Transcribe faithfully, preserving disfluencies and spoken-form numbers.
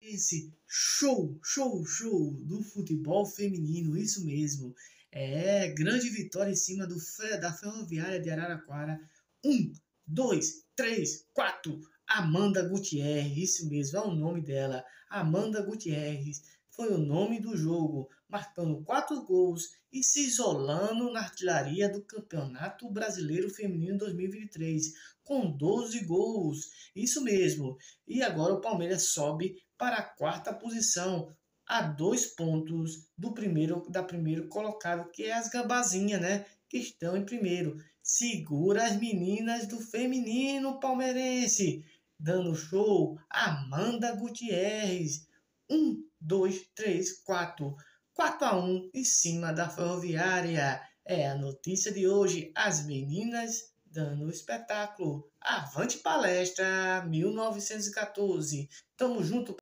Esse show, show, show do futebol feminino, isso mesmo. É, grande vitória em cima do, Fe- da Ferroviária de Araraquara. Um, dois, três, quatro. Amanda Gutierrez, isso mesmo, é o nome dela. Amanda Gutierrez foi o nome do jogo, marcando quatro gols e se isolando na artilharia do Campeonato Brasileiro Feminino dois mil e vinte e três, com doze gols. Isso mesmo. E agora o Palmeiras sobe para a quarta posição, a dois pontos do primeiro da primeiro colocado, que é as Gambazinha, né? Que estão em primeiro. Segura as meninas do feminino palmeirense, dando show. Amanda Gutierrez. Um, dois, três, quatro. quatro a um em cima da Ferroviária. É a notícia de hoje. As meninas dando espetáculo. Avante palestra mil novecentos e quatorze. Tamo junto.